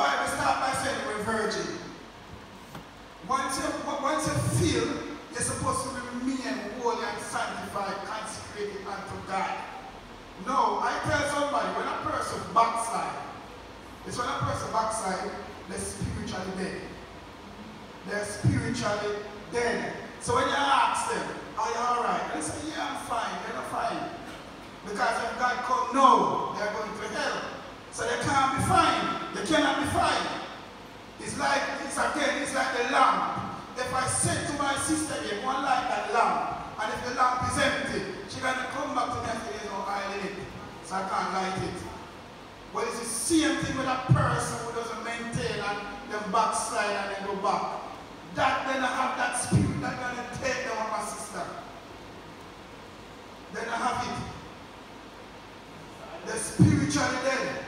Bible starts by saying we're virgin. Once you feel you're supposed to remain holy and sanctified, consecrated unto God. No, I tell somebody, when a person backside, it's when a person backside, they're spiritually dead. They're spiritually dead. So when you ask them, are you alright? And they say, yeah, I'm fine. They're not fine. Because if God come, no, they're going to hell. So they can't be fine. They cannot be fine. It's like the lamp. If I said to my sister here, one light that lamp, and if the lamp is empty, she's going to come back to me and say, there's no oil in it. So I can't light it. But it's the same thing with a person who doesn't maintain and then backslide and then go back. That then I have that spirit that's going to take them on my sister. Then I have it. They're spiritually dead.